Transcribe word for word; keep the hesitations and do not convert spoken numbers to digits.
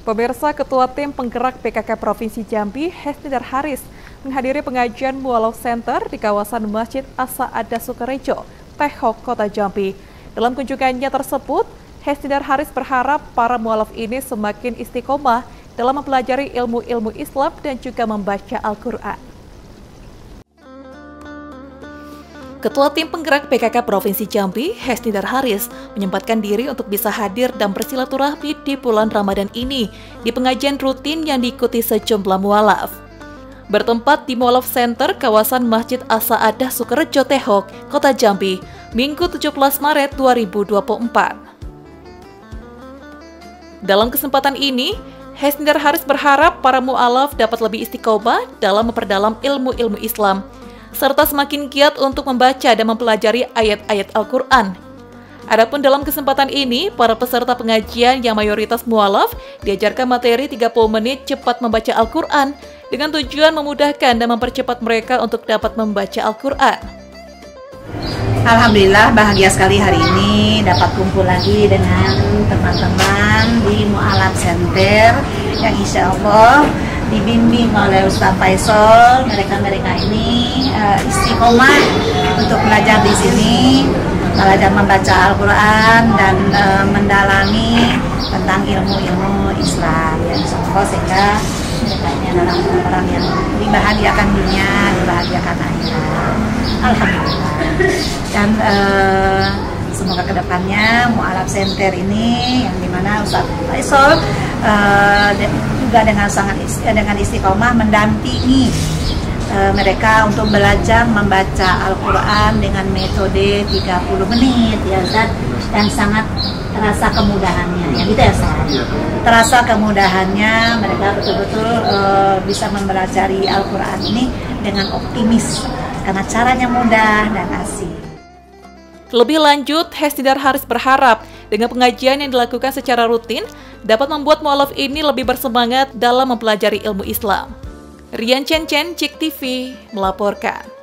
Pemirsa, Ketua Tim Penggerak P K K Provinsi Jambi, Hesnidar Haris, menghadiri pengajian Mu'alaf Center di kawasan Masjid As-Sa'adah Sukarejo, Tehok, Kota Jambi. Dalam kunjungannya tersebut, Hesnidar Haris berharap para mu'alaf ini semakin istiqomah dalam mempelajari ilmu-ilmu Islam dan juga membaca Al-Quran. Ketua Tim Penggerak P K K Provinsi Jambi, Hesnidar Haris, menyempatkan diri untuk bisa hadir dan bersilaturahmi di bulan Ramadan ini di pengajian rutin yang diikuti sejumlah mu'alaf. Bertempat di Mu'alaf Center kawasan Masjid As-Sa'adah Sukarejo, Tehok, Kota Jambi, Minggu tujuh belas Maret dua ribu dua puluh empat. Dalam kesempatan ini, Hesnidar Haris berharap para mu'alaf dapat lebih istiqomah dalam memperdalam ilmu-ilmu Islam, serta semakin giat untuk membaca dan mempelajari ayat-ayat Al-Quran. Adapun dalam kesempatan ini, para peserta pengajian yang mayoritas mu'alaf diajarkan materi tiga puluh menit cepat membaca Al-Quran dengan tujuan memudahkan dan mempercepat mereka untuk dapat membaca Al-Quran. Alhamdulillah bahagia sekali hari ini dapat kumpul lagi dengan teman-teman di Mu'alaf Center yang insya Allah dibimbing oleh Ustaz Faisal. Mereka-mereka ini uh, istiqomah untuk belajar di sini, belajar membaca Al-Quran dan uh, mendalami tentang ilmu-ilmu Islam ya, insya Allah, sehingga mereka ini adalah orang yang dibahagiakan dunia, dibahagiakan akhirat. Alhamdulillah. Dan uh, semoga kedepannya Mu'alaf Center ini yang dimana Ustaz Faisal uh, juga dengan sangat dengan istiqomah mendampingi uh, mereka untuk belajar membaca Al-Quran dengan metode tiga puluh menit ya Ustaz, dan sangat terasa kemudahannya ya gitu ya Ustaz. Terasa kemudahannya, mereka betul-betul uh, bisa mempelajari Al-Quran ini dengan optimis karena caranya mudah dan asik. Lebih lanjut, Hesnidar Haris berharap dengan pengajian yang dilakukan secara rutin dapat membuat mu'alaf ini lebih bersemangat dalam mempelajari ilmu Islam. Rian Chen Chen, Cik T V, melaporkan.